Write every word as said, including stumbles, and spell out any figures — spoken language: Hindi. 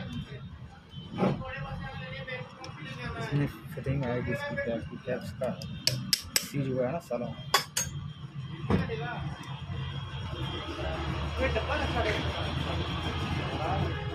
इसमें फिटिंग आएगी इसकी कैप की कैप्स का सी जो है ना साला डब्बा